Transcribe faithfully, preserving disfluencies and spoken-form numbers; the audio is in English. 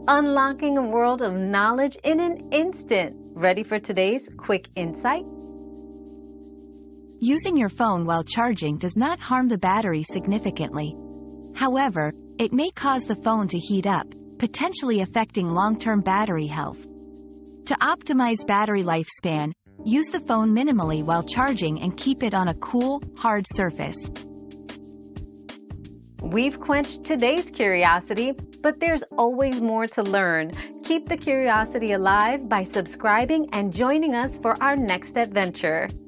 unlocking a world of knowledge in an instant. Ready for today's quick insight? Using your phone while charging does not harm the battery significantly. However, it may cause the phone to heat up, potentially affecting long-term battery health. To optimize battery lifespan, use the phone minimally while charging and keep it on a cool, hard surface. We've quenched today's curiosity, but there's always more to learn. Keep the curiosity alive by subscribing and joining us for our next adventure.